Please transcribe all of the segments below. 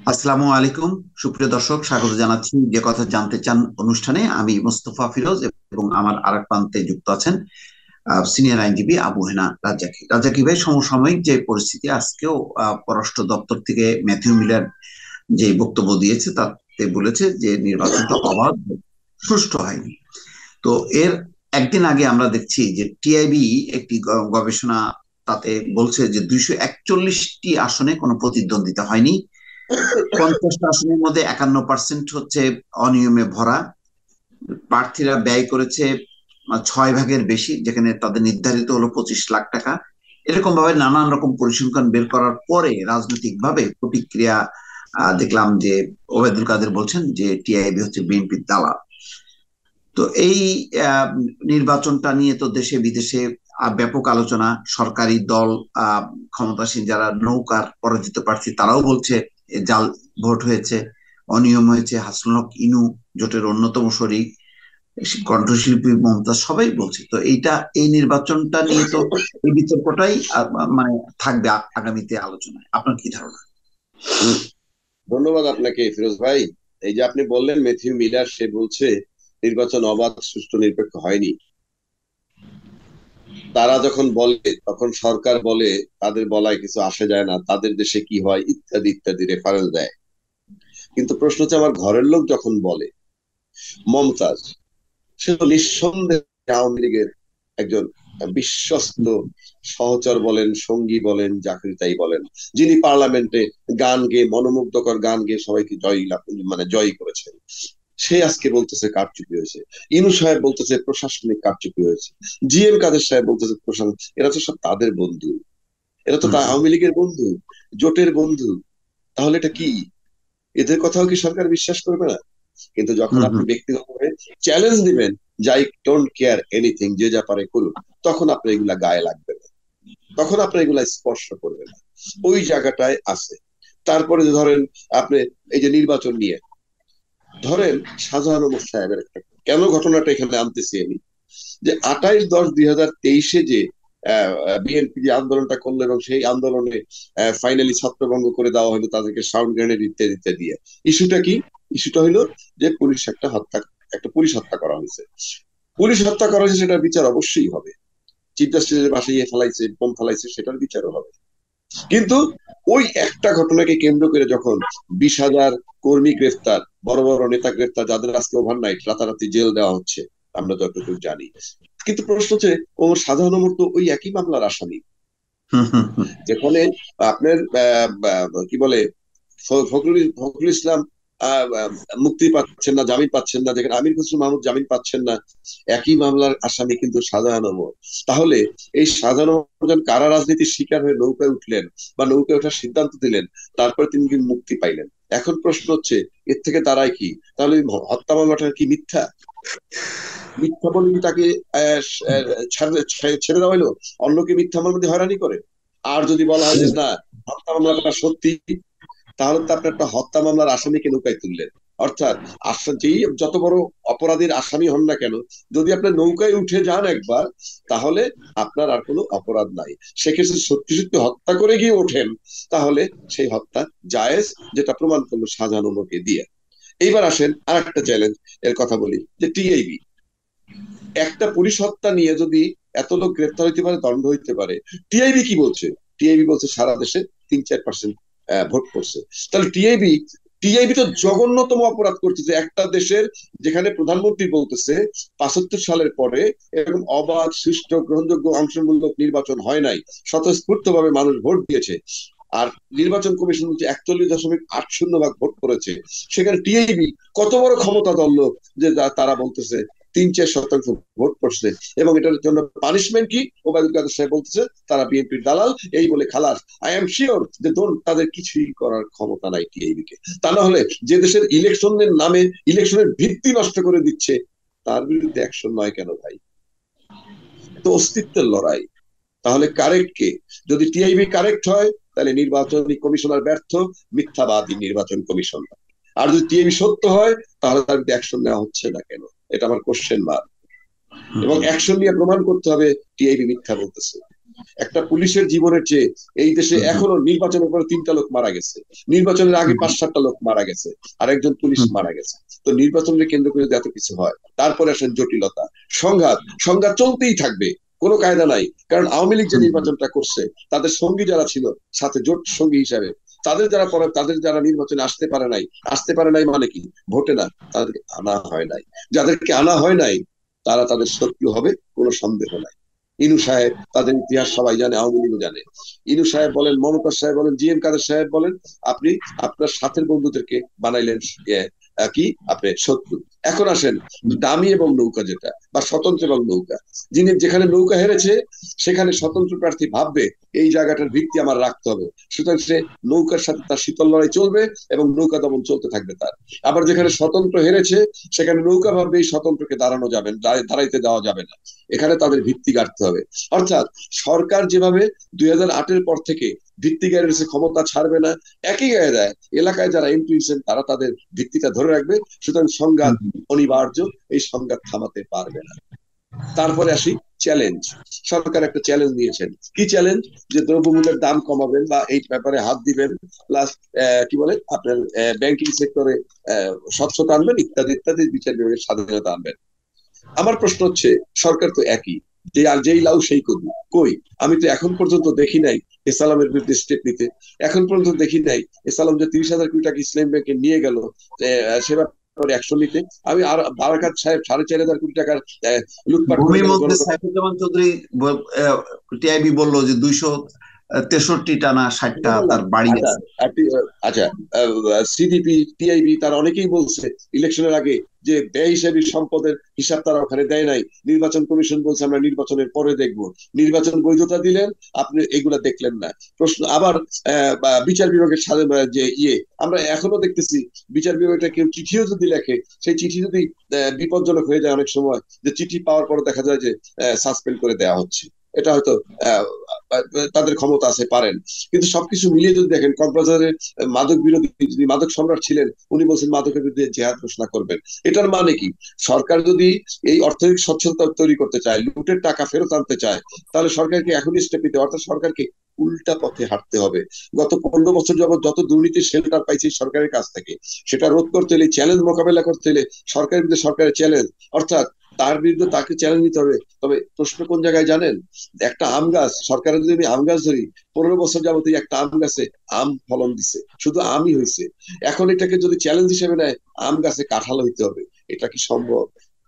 আসসালামু আলাইকুম। সুপ্রিয় দর্শক, স্বাগত জানাচ্ছি যে কথা জানতে চান অনুষ্ঠানে। আমি মোস্তফা ফিরোজ এবং আমার আরেক প্রান্তে যুক্ত আছেন সিনিয়র আইনজীবী আবু হেনা রাজ্জাকি। রাজ্জাকি ভাই, সমসাময়িক যে পরিস্থিতি, আজকেও পররাষ্ট্র দপ্তর থেকে ম্যাথিউ মিলার যে বক্তব্য দিয়েছে তাতে বলেছে যে নির্বাচনটা অবাধ, সুষ্ঠু হয়নি। তো এর একদিন আগে আমরা দেখছি যে টিআইবি একটি গবেষণা, তাতে বলছে যে 241টি আসনে কোনো প্রতিদ্বন্দ্বিতা হয়নি। 50টা আসনের মধ্যে 51% হচ্ছে অনিয়মে ভরা। প্রার্থীরা ব্যয় করেছে 6 ভাগের বেশি, যেখানে তাদের নির্ধারিত হলো 25 লাখ টাকা। এরকম ভাবে নানান রকম পরিসংখ্যান বের করার পরে রাজনৈতিক ভাবে প্রতিক্রিয়া দেখলাম যে ওবায়দুল কাদের বলছেন যে টিআইবি হচ্ছে বিএনপির দালাল। তো এই আহ, নির্বাচনটা নিয়ে তো দেশে বিদেশে ব্যাপক আলোচনা। সরকারি দল, আহ, ক্ষমতাসীন যারা নৌকার পরাজিত প্রার্থী, তারাও বলছে জাল ভোট হয়েছে, অনিয়ম হয়েছে। হাসনাত ইনু জোটের অন্যতম শরিক, কণ্ঠশিল্পী মমতাজ, সবাই বলছে। তো এই নির্বাচনটা নিয়ে তো এই বিতর্কটাই মানে থাকবে আগামীতে আলোচনায়। আপনার কি ধারণা? ধন্যবাদ আপনাকে ফিরোজ ভাই। এই যে আপনি বললেন ম্যাথিউ মিলার, সে বলছে নির্বাচন অবাধ, সুষ্ঠু, নিরপেক্ষ হয়নি। তারা যখন বলে তখন সরকার বলে তাদের বলায় কিছু আসে যায় না, তাদের দেশে কি হয় ইত্যাদি ইত্যাদি রেফারেন্স দেয়। কিন্তু প্রশ্ন হচ্ছে, আমার ঘরের লোক যখন বলে, মমতাজ, সে তো নিঃসন্দেহে আওয়ামী লীগের একজন বিশ্বস্ত সহচর বলেন, সঙ্গী বলেন, চাকরি তাই বলেন, যিনি পার্লামেন্টে গান গেয়ে, মনোমুগ্ধকর গান গেয়ে সবাইকে জয়ী করেছেন। সে আজকে বলতেছে কারচুপি হয়েছে। ইনু সাহেব বলতেছে প্রশাসনিক কারচুপি হয়েছে। জিএম কাদের সাহেব বলতেছে প্রশাসন। এরা তো সব তাদের বন্ধু, এরা তো আওয়ামী লীগের বন্ধু, জোটের বন্ধু। তাহলে এটা কি? এদের কথাও কি সরকার বিশ্বাস করবে না? কিন্তু যখন হম, আপনি হম। ব্যক্তিগতভাবে চ্যালেঞ্জ দিবেন, যাই ডোন্ট কেয়ার এনিথিং, যে যা পারে করুন, তখন আপনার এগুলা গায়ে লাগবে না, তখন আপনার এগুলা স্পর্শ করবে না। ওই জায়গাটায় আছে। তারপরে যে ধরেন আপনি এই যে নির্বাচন নিয়ে ধরেন শাহজাহান সাহেবের একটা, কেন ঘটনাটা এখানে আনতেছি আমি, যে 28/10/2023 যে বিএনপি যে আন্দোলনটা করলো এবং সেই আন্দোলনে ফাইনালি ছত্রভঙ্গ করে দেওয়া হলো তাদেরকে, সাউন্ড গ্রেনেড ইত্যাদি ইত্যাদি দিয়ে। ইস্যুটা কি? ইস্যুটা হলো যে একটা পুলিশ হত্যা করা হয়েছে। পুলিশ হত্যা করা হয়েছে, সেটার বিচার অবশ্যই হবে। চিফ জাস্টিসের বাসায় ফেলাইছে, বোম ফেলাইছে, সেটার বিচারও হবে। কিন্তু ওই একটা ঘটনাকে কেন্দ্র করে যখন 20,000 কর্মী গ্রেফতার, বড় বড় নেতা গ্রেফতার, যাদের আজকে ওভারনাইট রাতারাতি জেল দেওয়া হচ্ছে, আমরা যতটুকু জানি। কিন্তু প্রশ্ন হচ্ছে, সাধারণ তো ওই একই মামলার আসামি। হম, হম, হম। যেখানে আপনার কি বলে, ফখরুল ফখরুল ইসলাম মুক্তি পাচ্ছেন না, জামিন পাচ্ছেন না, যেখানে আমির খসরু মাহমুদ জামিন পাচ্ছেন না। একই মামলার আসামি কিন্তু শাহজাহান। তাহলে এই শাহজাহান কারা রাজনীতির শিকার হয়ে নৌকায় উঠলেন বা নৌকায় ওঠার সিদ্ধান্ত দিলেন, তারপরে তিনি কিন্তু মুক্তি পাইলেন। এখন প্রশ্ন হচ্ছে, এর থেকে দাঁড়ায় কি? তাহলে হত্যা মামলাটা কি মিথ্যা? মিথ্যা বলে কি তাকে ছেড়ে দেওয়া হলো? অন্যকে মিথ্যা মামলা দিয়ে হয়রানি করে। আর যদি বলা হয় যে না, হত্যা মামলাটা সত্যি, তাহলে তো আপনি একটা হত্যা মামলার আসামিকে নৌকায় তুললেন। অর্থাৎ যেই যত বড় অপরাধীর আসামি হন না কেন, যদি আপনি নৌকায় উঠে যান একবার, তাহলে আপনার আর কোনো অপরাধ নাই। সেক্ষেত্রে সত্যি সত্যি হত্যা করে গিয়ে ওঠেন, তাহলে সেই হত্যা জায়েজ, যেটা প্রমাণ করলো শাহজাহানকে দিয়ে। এইবার আসেন আর একটা চ্যালেঞ্জ, এর কথা বলি, যে টিআইবি একটা পুলিশ হত্যা নিয়ে যদি এত লোক গ্রেপ্তার হইতে পারে, দণ্ড হইতে পারে, টিআইবি কি বলছে? টিআইবি বলছে সারা দেশে 3-4% ভোট করছে। তাহলে টিআইবি টিআইবি তো জঘন্যতম অপরাধ করছে, যে একটা দেশের, যেখানে প্রধানমন্ত্রী বলতেছে 75 সালের পরে এরকম অবাধ, সুষ্ঠু, গ্রহণযোগ্য, অংশমূলক নির্বাচন হয় নাই, স্বতঃস্ফূর্ত ভাবে মানুষ ভোট দিয়েছে। আর নির্বাচন কমিশন বলছে 41.80% ভোট করেছে। সেখানে টিআইবি কত বড় ক্ষমতা ধরলো, যে তারা বলতেছে 3-4% ভোট করছে, এবং এটার জন্য পানিশমেন্ট কি? ওবায়দুল কাদের সাহেব বলতেছে তারা বিএনপির দালাল, এই বলে খালাস। আই এম শিওর যে তাদের কিছুই করার ক্ষমতা নাই টিআইবি কে। তা না হলে যে দেশের ইলেকশনের নামে ইলেকশনের ভিত্তি নষ্ট করে দিচ্ছে, তার বিরুদ্ধে অ্যাকশন নয় কেন ভাই? তো অস্তিত্বের লড়াই। তাহলে কারেক্ট কে? যদি টিআইবি কারেক্ট হয়, তাহলে নির্বাচনী কমিশনার ব্যর্থ, মিথ্যাবাদী নির্বাচন কমিশন। আর যদি টিআইবি সত্য হয়, তাহলে তার অ্যাকশন নেওয়া হচ্ছে না কেন? এটা আমার কোশ্চেন মার্ক। এবং অ্যাকশন নিয়ে প্রমাণ করতে হবে টিআইবি মিথ্যা বলতেছে। একটা পুলিশের জীবনের চেয়ে এই দেশে এখনো নির্বাচনের পরে 3টা লোক মারা গেছে, নির্বাচনের আগে 5-7টা লোক মারা গেছে, আর একজন পুলিশ মারা গেছে। তো নির্বাচনকে কেন্দ্র করে এত কিছু হয়, তারপরে আসেন জটিলতা, সংঘাত। সংঘাত চলতেই থাকবে, কোনো কায়দা নাই। কারণ আওয়ামী লীগ যে নির্বাচনটা করছে, তাদের সঙ্গী যারা ছিল সাথে জোট সঙ্গী হিসাবে, তাদের যারা নির্বাচনে আসতে পারে নাই মানে কি, ভোটে না, তাদেরকে আনা হয় নাই। যাদেরকে আনা হয় নাই তারা তাদের শত্রু হবে, কোনো সন্দেহ নাই। ইনু সাহেব, তাদের ইতিহাস সবাই জানে, আওয়ামী লীগও জানে। ইনু সাহেব বলেন, মমতাজ সাহেব বলেন, জি এম কাদের সাহেব বলেন, আপনি আপনার সাথের বন্ধুদেরকে বানাইলেন কি আপনি শত্রু। এখন আসেন দামি এবং নৌকা যেটা, বা স্বতন্ত্র এবং নৌকা, যেখানে নৌকা হেরেছে সেখানে স্বতন্ত্র প্রার্থী ভাববে এই জায়গাটার ভিত্তি আমার রাখতে হবে, সুতরাং সে নৌকার সাথে তার শীতল লড়াই চলবে এবং নৌকা দমন চলতে থাকবে তার। আবার যেখানে স্বতন্ত্র হেরেছে সেখানে নৌকা ভাববে এই স্বতন্ত্রকে দাঁড়াইতে দেওয়া যাবে না, এখানে তাদের ভিত্তি গাড়তে হবে। অর্থাৎ সরকার যেভাবে 2008-এর পর থেকে ভিত্তি গাড়ে ক্ষমতা ছাড়বে না, একই গায়ে দেয় এলাকায় যারা এমপি হয়েছেন তারা তাদের ভিত্তিটা ধরে রাখবে, সুতরাং সংঘাত অনিবার্য, এই সংঘাত থামাতে পারবে না। তারপরে আসি চ্যালেঞ্জ। সরকার একটা চ্যালেঞ্জ নিয়েছেন, কি চ্যালেঞ্জ? যে দ্রব্যমূল্যের দাম কমাবেন বা এই ব্যাপারে হাত দিবেন, প্লাস কি বলে আপনার ব্যাংকিং সেক্টরে স্বচ্ছতা আনবেন, ইত্যাদি ইত্যাদি, বিচার বিভাগের স্বাধীনতা আনবেন। আমার প্রশ্ন হচ্ছে, সরকার তো একই, যে আর যেই লাউ সেই কদু, কই? আমি তো এখন পর্যন্ত দেখি নাই এসালামের বিরুদ্ধে স্টেপ নিতে, এখন পর্যন্ত দেখি নাই এসালাম যে 30,000 কোটি টাকা ইসলাম ব্যাংকে নিয়ে গেল সে ব্যাপারে অ্যাকশন নিতে। আমি আর বারাকাত সাহেব 4,500 কোটি টাকার লুটপাট করে সাইফুজ্জামান চৌধুরী টিআইবি বললো যে 263টা না 60টা তার বাড়ি আছে। আচ্ছা, সিডিপি টিআইবি তার অনেকেই বলছে ইলেকশনের আগে যে ব্যয় হিসাবে সম্পদের হিসাব তারা ওখানে দেয় নাই, নির্বাচন কমিশন বলছে আমরা নির্বাচনের পরে দেখব, নির্বাচন বৈধতা দিলেন, আপনি এগুলা দেখলেন না। প্রশ্ন আবার বিচার বিভাগের সাথে যে আমরা এখনো দেখতেছি বিচার বিভাগটা কেউ চিঠিও যদি লেখে, সেই চিঠি যদি বিপজ্জনক হয়ে যায় অনেক সময়, যে চিঠি পাওয়ার পরে দেখা যায় যে সাসপেন্ড করে দেওয়া হচ্ছে, এটা হয়তো তাদের ক্ষমতা আছে, পারেন। কিন্তু সবকিছু মিলিয়ে যদি দেখেন, কক্সবাজারের মাদক বিরোধী, যিনি মাদক সম্রাট ছিলেন, উনি বলছেন মাদকের বিরুদ্ধে জেহাদ ঘোষণা করবেন। এটার মানে কি? সরকার যদি এই অর্থনৈতিক সচ্ছলতা তৈরি করতে চায়, লুটের টাকা ফেরত আনতে চায়, তাহলে সরকারকে এখনই স্টেপ নিতে, অর্থাৎ সরকারকে উল্টা পথে হাঁটতে হবে। গত 15 বছর যাবত যত দুর্নীতির শেল্টার পাইছে সরকারের কাছ থেকে, সেটা রোধ করতে হলে, চ্যালেঞ্জ মোকাবেলা করতে হলে সরকারের বিরুদ্ধে সরকারের চ্যালেঞ্জ, অর্থাৎ তার বিরুদ্ধে তাকে চ্যালেঞ্জ নিতে হবে। তবে প্রশ্ন কোন জায়গায় জানেন? একটা আম গাছ, সরকারের যদি আমি আম গাছ ধরি, 15 বছর যাবত একটা আম গাছে আম ফলন দিছে, শুধু আমই হয়েছে। এখন এটাকে যদি চ্যালেঞ্জ হিসেবে নেয়, আম গাছে কাঁঠাল হইতে হবে, এটা কি সম্ভব?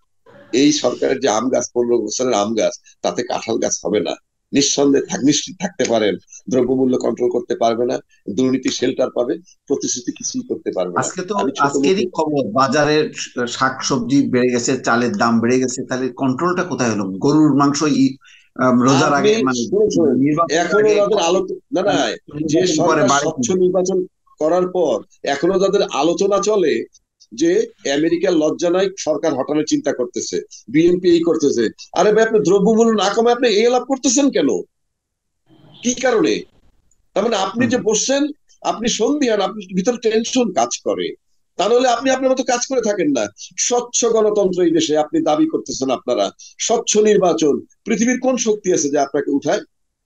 এই সরকারের যে আম গাছ, 15 বছরের আম গাছ, তাতে কাঁঠাল গাছ হবে না। নিশ্চিত থাকতে পারেন, দ্রব্যমূল্য কন্ট্রোল করতে পারবে না, দুর্নীতি শেল্টার পাবে, প্রতিশ্রুতি কিছুই করতে পারবে না। আজকে তো আজকেরই খবর, বাজারের শাকসবজি বেড়ে গেছে, চালের দাম বেড়ে গেছে, তাহলে কন্ট্রোলটা কোথায় হলো? গরুর মাংস রোজার আগে মানে এখনো তাদের আলোচনা, না যে সরকার স্বচ্ছ নির্বাচন করার পর এখনো তাদের আলোচনা চলে যে আমেরিকার লজ্জা নাই, সরকার হটানোর চিন্তা করতেছে, বিএনপি এই করতেছে। আরে ভাই, আপনি দ্রব্যমূল্য না কমে আপনি এই লাভ করতেছেন কেন? কি কারণে? তার মানে আপনি যে বসছেন, আপনি সন্দিহান, আপনি ভিতরে টেনশন কাজ করে, তা নাহলে আপনি আপনার মতো কাজ করে থাকেন না। স্বচ্ছ গণতন্ত্র এই দেশে আপনি দাবি করতেছেন, আপনারা স্বচ্ছ নির্বাচন, পৃথিবীর কোন শক্তি আছে যে আপনাকে উঠায়?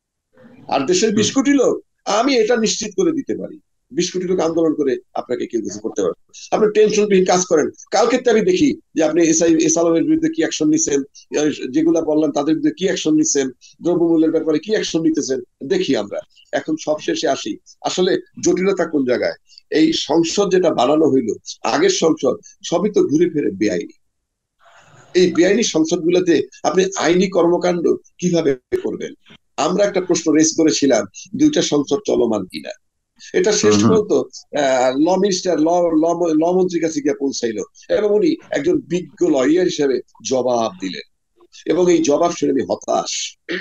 আর দেশের 20 কোটি লোক, আমি এটা নিশ্চিত করে দিতে পারি, 20 কোটি লোক আন্দোলন করে আপনাকে কেউ কিছু করতে পারবে। আপনি টেনশনবিহীন কাজ করেন। কালকে তো আমি দেখি যে আপনি এসালামের বিরুদ্ধে কি অ্যাকশন নিচ্ছেন, যেগুলা বললাম তাদের বিরুদ্ধে কি অ্যাকশন নিচ্ছেন, দ্রব্যমূল্যের ব্যাপারে কি অ্যাকশন নিতেছেন, দেখি আমরা। এখন সবশেষে আসি, আসলে জটিলতা কোন জায়গায়? এই সংসদ যেটা বানানো হইলো, আগের সংসদ, সবই তো ঘুরে ফিরে বেআইনি। এই বেআইনি সংসদগুলোতে আপনি আইনি কর্মকাণ্ড কিভাবে করবেন? আমরা একটা প্রশ্ন রেজ করেছিলাম, 2টা সংসদ চলমান কিনা। এটা শেষ পর্যন্ত ল মিনিস্টার, ল মন্ত্রীর কাছে গিয়ে পৌঁছাইলো এবং উনি একজন বিজ্ঞ লয়ার হিসেবে জবাব দিলেন, এবং এই জবাব শুনে আমি হতাশ।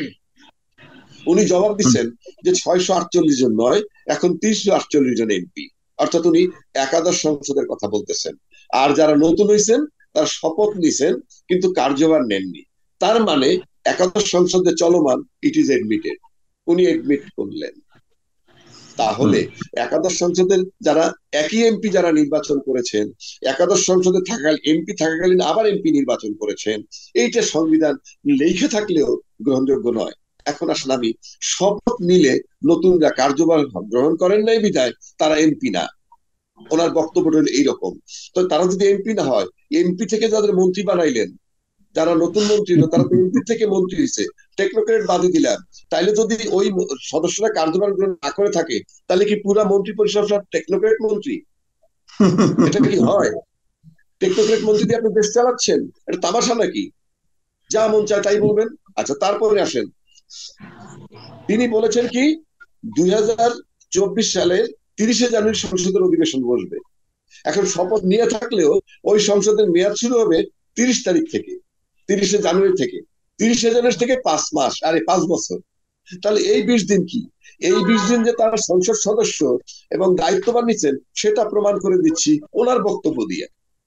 উনি জবাব দিচ্ছেন যে 648 জন নয়, এখন 348 জন এমপি, অর্থাৎ উনি একাদশ সংসদের কথা বলতেছেন। আর যারা নতুন হয়েছেন তারা শপথ নিছেন কিন্তু কার্যভার নেননি, তার মানে একাদশ সংসদে চলমান, ইট ইজ এডমিটেড, উনি এডমিট করলেন। তাহলে একাদশ সংসদের যারা একই এমপি যারা নির্বাচন করেছেন, একাদশ সংসদে এমপি থাকাকালীন আবার এমপি নির্বাচন করেছেন, এইটা সংবিধান লেখে থাকলেও গ্রহণযোগ্য নয়। এখন আসেন আমি শপথ নিলে নতুনরা কার্যভার গ্রহণ করেন নাই বিধায় তারা এমপি না। ওনার বক্তব্যটা হলো এইরকম। তো তারা যদি এমপি না হয়, এমপি থেকে যাদের মন্ত্রী বানাইলেন, যারা নতুন মন্ত্রী হলো তারা তো এমপি থেকে মন্ত্রী হয়েছে, টেকনোক্রেট বাদে দিলাম। তাইলে যদি ওই সদস্যরা কার্যভার গ্রহণ না করে থাকে, তাহলে কি পুরা মন্ত্রী পরিষদ সব টেকনোক্রেট মন্ত্রী? এটা কি হয়? টেকনোক্রেট মন্ত্রী দিয়ে আপনি দেশ চালাচ্ছেন? এটা তামাশা নাকি? যা মন চায় তাই বলবেন। আচ্ছা, তারপরে আসেন, তিনি বলেছেন কি 2024 সালের 30শে জানুয়ারি সংসদের অধিবেশন বসবে। এখন শপথ নিয়ে থাকলেও ওই সংসদের মেয়াদ শুরু হবে 30 তারিখ থেকে, 30শে জানুয়ারি থেকে। 30শে জানুয়ারি থেকে 5 মাস, আরে 5 বছর। তাহলে এই 20 দিন কি? এই 20 দিন যে তারা সংসদ সদস্য এবং দায়িত্ববান নিচ্ছেন সেটা প্রমাণ করে দিচ্ছি ওনার বক্তব্য দিয়ে।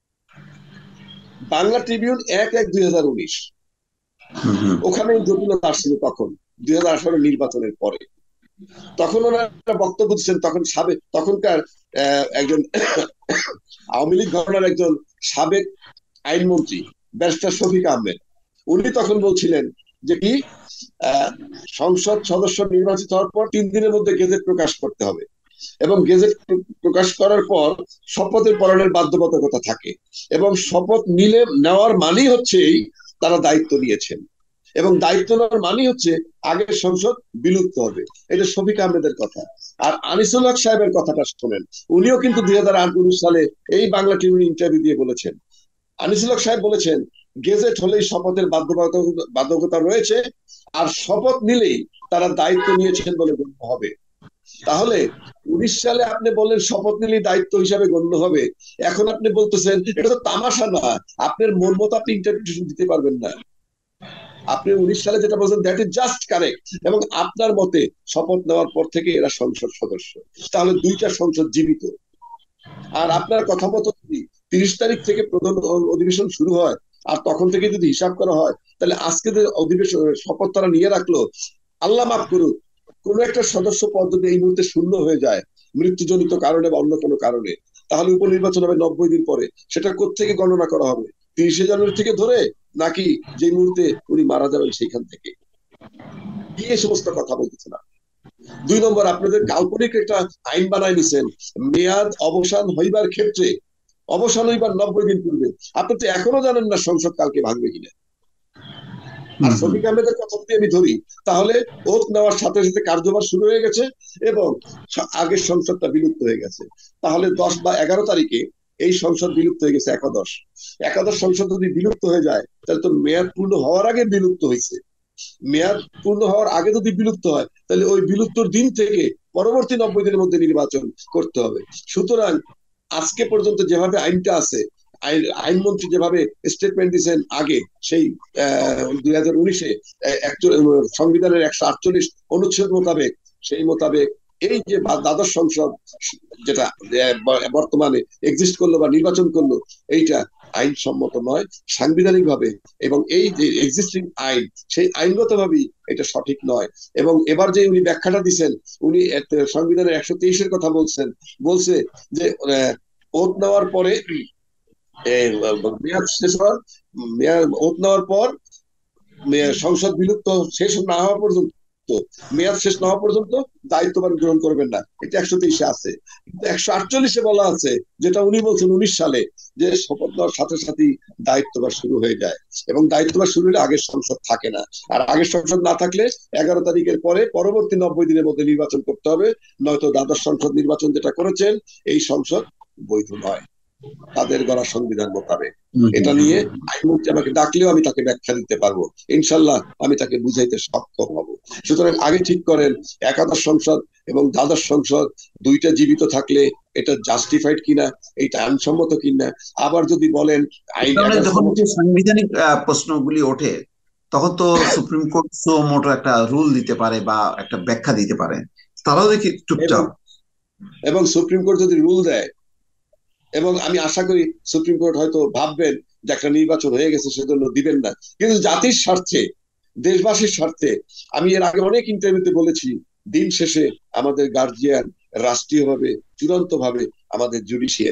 বাংলা ট্রিবিউন 1/1/2019, ওখানে জটিলতা আসছিল তখন 2018 নির্বাচনের পরে। তখন ওনারা বক্তব্য দিচ্ছেন, তখনকার একজন আওয়ামী লীগ ঘটনার একজন সাবেক আইনমন্ত্রী ব্যারিস্টার শফিক আহমেদ, উনি তখন বলছিলেন যে কি সংসদ সদস্য নির্বাচিত হওয়ার পর 3 দিনের মধ্যে গেজেট প্রকাশ করতে হবে, এবং গেজেট প্রকাশ করার পর শপথের পালনের বাধ্যবাধকতা থাকে, এবং শপথ নেওয়ার মানেই হচ্ছে তারা দায়িত্ব নিয়েছেন, এবং দায়িত্ব নেওয়ার মানেই হচ্ছে আগের সংসদ বিলুপ্ত হবে। এটা শফিক আহমেদের কথা। আর আনিসুল হক সাহেবের কথাটা শোনেন, উনিও কিন্তু 2008-19 সালে এই বাংলা টিভির ইন্টারভিউ দিয়ে বলেছেন। আনিসুল হক সাহেব বলেছেন গেজেট হলেই শপথের বাধ্যবাধকতা রয়েছে, আর শপথ নিলেই তারা দায়িত্ব নিয়েছেন বলে গণ্য হবে। তাহলে 19 সালে আপনি বলেন শপথ নিলেই দায়িত্ব হিসাবে গণ্য হবে, এখন আপনি বলতেছেন এটা তো তামাশা না। আপনার মন মতো আপনি ইন্টারপ্রিটেশন দিতে পারবেন না। আপনি 19 সালে যেটা বলছেন দ্যাট ইজ জাস্ট কারেক্ট, এবং আপনার মতে শপথ নেওয়ার পর থেকে এরা সংসদ সদস্য, তাহলে 2টা সংসদ জীবিত। আর আপনার কথা মতো যদি 30 তারিখ থেকে প্রধান অধিবেশন শুরু হয়, আর তখন থেকে যদি হিসাব করা হয়, তাহলে আজকে যে অধিবেশন শপথ তারা নিয়ে রাখলো, আল্লাহ মাফ করুক, কোন একটা সদস্য পদ যদি এই মুহূর্তে শূন্য হয়ে যায় মৃত্যুজনিত কারণে বা অন্য কোনো কারণে, তাহলে উপনির্বাচন হবে 90 দিন পরে। সেটা কোত্থেকে গণনা করা হবে? 30শে জানুয়ারি থেকে ধরে, নাকি যে মুহূর্তে উনি মারা যাবেন সেইখান থেকে? কি এই সমস্ত কথা বলতেছে না। 2 নম্বর, আপনাদের কাল্পনিক একটা আইন বানায় নিছেন মেয়াদ অবসান হইবার ক্ষেত্রে, অবসান হইবার 90 দিন পূর্বে। আপনি তো এখনো জানেন না সংসদ কালকে ভাঙবে কিনা। আর শফিক আহমেদের কথা যদি আমি ধরি, তাহলে ওত নেওয়ার সাথে সাথে কার্যভার শুরু হয়ে গেছে এবং আগের সংসদটা বিলুপ্ত হয়ে গেছে। তাহলে 10 বা 11 তারিখে এই সংসদ বিলুপ্ত হয়ে গেছে। একাদশ সংসদ যদি বিলুপ্ত হয়ে যায়, তাহলে তো মেয়াদ পূর্ণ হওয়ার আগে বিলুপ্ত হয়েছে। মেয়াদ পূর্ণ হওয়ার আগে যদি বিলুপ্ত হয়, তাহলে ওই বিলুপ্তর দিন থেকে পরবর্তী 90 দিনের মধ্যে নির্বাচন করতে হবে। সুতরাং আজকে পর্যন্ত যেভাবে আইনটা আছে, আইনমন্ত্রী যেভাবে স্টেটমেন্ট দিয়েছেন আগে, সেই 2019-এ সংবিধানের 148 অনুচ্ছেদ মোতাবেক, সেই মোতাবেক এই যে দ্বাদশ সংসদ যেটা বর্তমানে এক্সিস্ট করলো বা নির্বাচন করলো, এইটা আইনসম্মত নয় সাংবিধানিক ভাবে, এবং এই যে এক্সিস্টিং আইন, সেই আইনগত ভাবেই এটা সঠিক নয়। এবং এবার যে উনি ব্যাখ্যাটা দিচ্ছেন, উনি সংবিধানের 123-এর কথা বলছে যে ওত নেওয়ার পরে মেয়াদ শেষ হওয়ার, ওত নেওয়ার পর সংসদ বিলুপ্ত শেষ না হওয়া পর্যন্ত, মেয়াদ শেষ না হওয়া পর্যন্ত দায়িত্বভার গ্রহণ করবেন না। এটা 123-এ আছে। কিন্তু 148-এ বলা আছে, যেটা উনি বলছেন 19 সালে, যে শপথ নেওয়ার সাথে সাথেই দায়িত্বভার শুরু হয়ে যায়, এবং দায়িত্বভার শুরু হলে আগের সংসদ থাকে না। আর আগের সংসদ না থাকলে 11 তারিখের পরে পরবর্তী 90 দিনের মধ্যে নির্বাচন করতে হবে, নয়তো দ্বাদশ সংসদ নির্বাচন যেটা করেছেন এই সংসদ বৈধ নয় তাদের গড়া সংবিধান মোতাবেক। এটা নিয়ে আইনমন্ত্রী আমাকে ডাকলেও আমি তাকে ব্যাখ্যা দিতে পারবো, ইনশাল্লাহ আমি তাকে বুঝাইতে সক্ষম হব। সুতরাং আগে ঠিক করেন একাদশ সংসদ এবং দ্বাদশ সংসদ 2টা জীবিত থাকলে এটা জাস্টিফাইড কিনা, এটা আইনসম্মত কিনা। আবার যদি বলেন আইন, যখন সাংবিধানিক প্রশ্নগুলি ওঠে, তখন তো সুপ্রিম কোর্ট মোটো একটা রুল দিতে পারে বা একটা ব্যাখ্যা দিতে পারে, তারাও দেখি চুপচাপ। এবং সুপ্রিম কোর্ট যদি রুল দেয়, এবং আমি আশা করি সুপ্রিম কোর্ট হয়তো ভাববেন যে একটা নির্বাচন হয়ে গেছে সেজন্য দিবেন না, কিন্তু জাতির স্বার্থে, দেশবাসীর স্বার্থে, আমি এর আগে অনেক ইন্টারভিউতে বলেছি, দিন শেষে আমাদের গার্জিয়ান রাষ্ট্রীয়ভাবে, চূড়ান্ত ভাবে আমাদের জুডিশিয়ারি।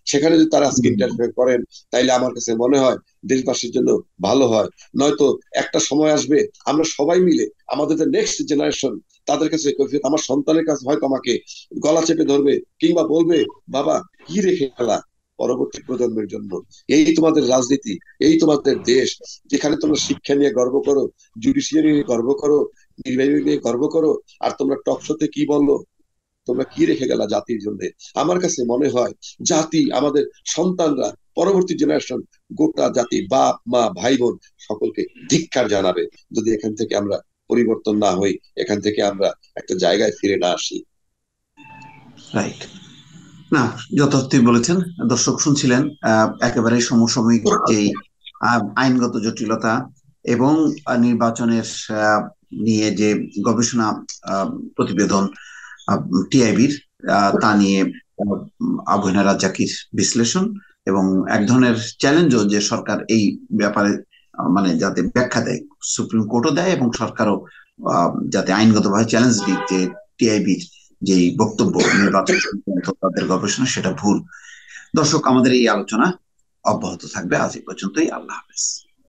সেখানে যদি তারা আজকে ইন্টারফেয়ার করেন, তাইলে আমার কাছে মনে হয় দেশবাসীর জন্য ভালো হয়। নয়তো একটা সময় আসবে আমরা সবাই মিলে আমাদের যে নেক্সট জেনারেশন, তাদের কাছে আমার সন্তানের কাছে হয়তো আমাকে গলা চেপে ধরবে কিংবা বলবে, বাবা কি রেখে গেলা পরবর্তী প্রজন্মের জন্য? এই তোমাদের রাজনীতি, এই তোমাদের দেশ, যেখানে তোমরা শিক্ষা নিয়ে গর্ব করো, জুডিশিয়ারি নিয়ে গর্ব করো, নির্বাহী নিয়ে গর্ব করো, আর তোমরা টকশোতে কি বললো? তোমরা কি রেখে গেলা জাতির জন্য? আমার কাছে মনে হয় জাতি, আমাদের সন্তানরা, পরবর্তী জেনারেশন, গোটা জাতি, বাপ মা ভাই বোন সকলকে ধিক্কার জানাবে যদি এখান থেকে আমরা পরিবর্তন না হই, এখান থেকে আমরা একটা জায়গায় ফিরে না আসি। রাইট। না, যথার্থই বলেছেন। দর্শক শুনছিলেন একেবারে সমসাময়িক যেই আইনগত জটিলতা এবং নির্বাচনের নিয়ে যে গবেষণা প্রতিবেদন টিআইবির, তা নিয়ে আবু হেনা রাজ্জাকির বিশ্লেষণ এবং এক ধরনের চ্যালেঞ্জও যে সরকার এই ব্যাপারে মানে যাতে ব্যাখ্যা দেয়, সুপ্রিম কোর্টও দেয় এবং সরকারও যাতে আইনগতভাবে চ্যালেঞ্জ দিক যে টিআইবির যে বক্তব্য নির্বাচন সংক্রান্ত তাদের গবেষণা সেটা ভুল। দর্শক, আমাদের এই আলোচনা অব্যাহত থাকবে। আজ এই পর্যন্তই। আল্লাহ হাফেজ।